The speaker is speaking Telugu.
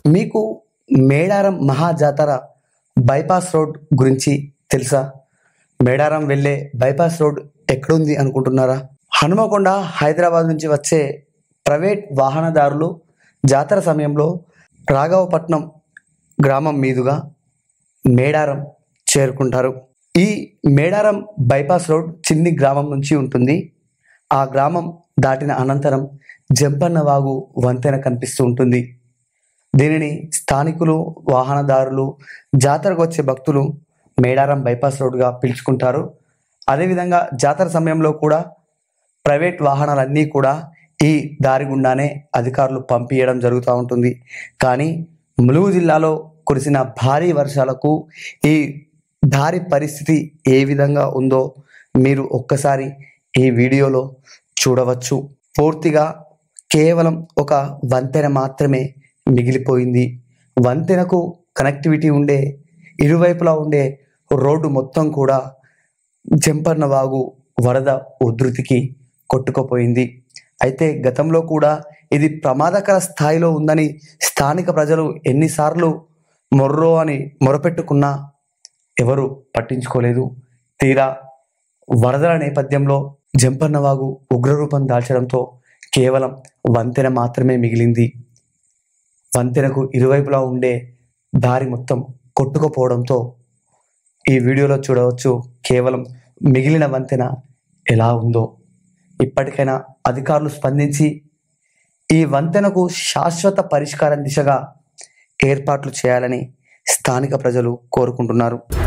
మీకు మేడారం మహాజాతర బైపాస్ రోడ్ గురించి తెలుసా? మేడారం వెళ్ళే బైపాస్ రోడ్ ఎక్కడుంది అనుకుంటున్నారా? హనుమకొండ హైదరాబాద్ నుంచి వచ్చే ప్రైవేట్ వాహనదారులు జాతర సమయంలో రాఘవపట్నం గ్రామం మీదుగా మేడారం చేరుకుంటారు. ఈ మేడారం బైపాస్ రోడ్ చిన్ని గ్రామం నుంచి ఉంటుంది. ఆ గ్రామం దాటిన అనంతరం జంపన్న వాగు వంతెన కనిపిస్తూ ఉంటుంది. దీనిని స్థానికులు, వాహనదారులు, జాతరకు వచ్చే భక్తులు మేడారం బైపాస్ రోడ్గా పిలుచుకుంటారు. అదేవిధంగా జాతర సమయంలో కూడా ప్రైవేట్ వాహనాలన్నీ కూడా ఈ దారి గుండానే అధికారులు పంపించడం జరుగుతూ ఉంటుంది. కానీ ములుగు జిల్లాలో కురిసిన భారీ వర్షాలకు ఈ దారి పరిస్థితి ఏ విధంగా ఉందో మీరు ఒక్కసారి ఈ వీడియోలో చూడవచ్చు. పూర్తిగా కేవలం ఒక వంతెన మాత్రమే మిగిలిపోయింది. వంతెనకు కనెక్టివిటీ ఉండే ఇరువైపులా ఉండే రోడ్డు మొత్తం కూడా జంపన్న వాగు వరద ఉధృతికి కొట్టుకుపోయింది. అయితే గతంలో కూడా ఇది ప్రమాదకర స్థాయిలో ఉందని స్థానిక ప్రజలు ఎన్నిసార్లు మొర్రో అని మొరపెట్టుకున్నా ఎవరు పట్టించుకోలేదు. తీరా వరదల నేపథ్యంలో జంపన్న వాగు ఉగ్రరూపం దాల్చడంతో కేవలం వంతెన మాత్రమే మిగిలింది. వంతెనకు ఇరువైపులా ఉండే దారి మొత్తం కొట్టుకుపోవడంతో ఈ వీడియోలో చూడవచ్చు కేవలం మిగిలిన వంతెన ఎలా ఉందో. ఇప్పటికైనా అధికారులు స్పందించి ఈ వంతెనకు శాశ్వత పరిష్కారం దిశగా ఏర్పాట్లు చేయాలని స్థానిక ప్రజలు కోరుకుంటున్నారు.